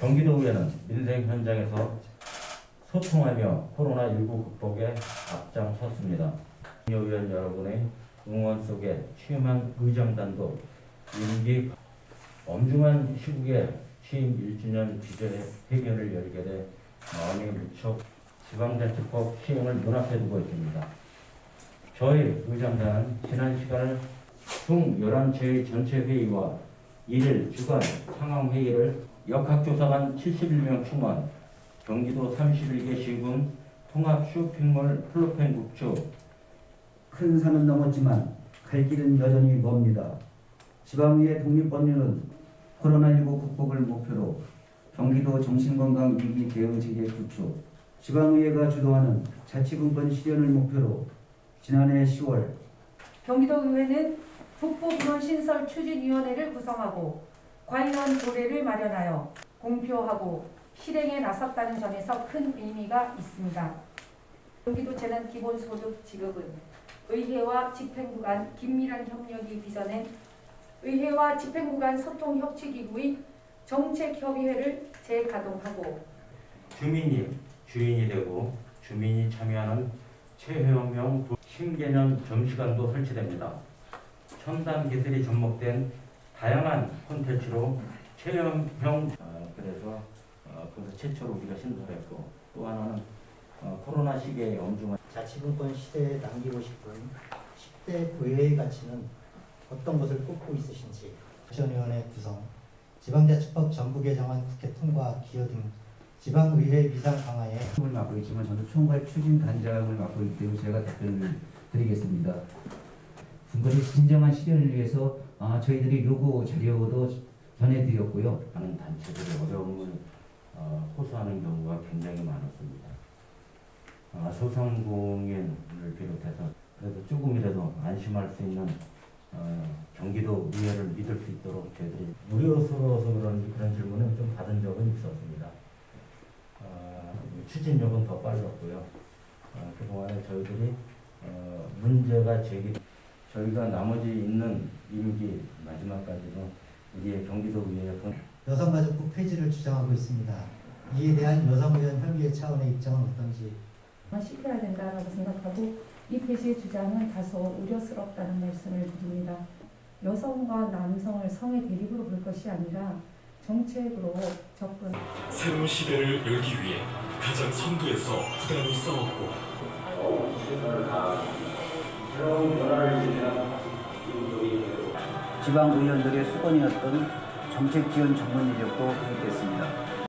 경기도의회는 민생 현장에서 소통하며 코로나19 극복에 앞장섰습니다. 의원 여러분의 응원 속에 취임한 의정단도 임기 엄중한 시국에 취임 1주년 기자회견을 열게 돼 마음이 무척 지방자치법 시행을 눈앞에 두고 있습니다. 저희 의정단은 지난 시간을 총 11차의 전체회의와 1일 주간 상황회의를 역학조사관 71명 충원, 경기도 31개 시군 통합 쇼핑몰 플로펜 국주. 큰 산은 넘었지만 갈 길은 여전히 멉니다. 지방의회 독립법률은 코로나19 극복을 목표로 경기도 정신건강 위기 대응체계 구축, 지방의회가 주도하는 자치분권 실현을 목표로 지난해 10월 경기도의회는 북부분원신설 추진위원회를 구성하고 관련 조례를 마련하여 공표하고 실행에 나섰다는 점에서 큰 의미가 있습니다. 경기도 재난기본소득 지급은 의회와 집행부 간 긴밀한 협력이 빚어낸 의회와 집행부 간 소통협치기구의 정책협의회를 재가동하고 주민이 주인이 되고 주민이 참여하는 체험형 신개념 점시간도 설치됩니다. 첨단 기술이 접목된 다양한 콘텐츠로 체험형 그래서 최초로 우리가 신설했고, 또 하나는 코로나 시기에 엄중한 자치분권 시대에 남기고 싶은 10대 의회의 가치는 어떤 것을 꼽고 있으신지. 국정위원회 구성, 지방자치법 전부 개정안 국회 통과 기여 등 지방의회 위상 강화에 을 맡고 있지만 저는 총괄 추진단장을 맡고 있기 때문에 제가 답변을 드리겠습니다. 분권의 진정한 실현을 위해서 저희들이 요구 자료도 전해드렸고요. 많은 단체들이 어려움을 호소하는 경우가 굉장히 많았습니다. 소상공인을 비롯해서 그래도 조금이라도 안심할 수 있는 경기도 의회를 믿을 수 있도록 저희들이 우려스러워서 그런지 그런 질문을 좀 받은 적은 있었습니다. 추진력은 더 빨랐고요. 그동안에 저희들이 문제가 저희가 나머지 있는 임기 마지막까지도 우리의 경기도 의회에 여성가족부 폐지를 주장하고 있습니다. 이에 대한 여성의원 협의회 차원의 입장은 어떤지. 실패해야 된다고 생각하고 이 폐지의 주장은 다소 우려스럽다는 말씀을 드립니다. 여성과 남성을 성의 대립으로 볼 것이 아니라 정책으로 접근. 새로운 시대를 열기 위해 가장 선두에서 부단히 싸웠고 지방 의원들의 수건이었던 정책 지원 전문 인력도 도입됐습니다.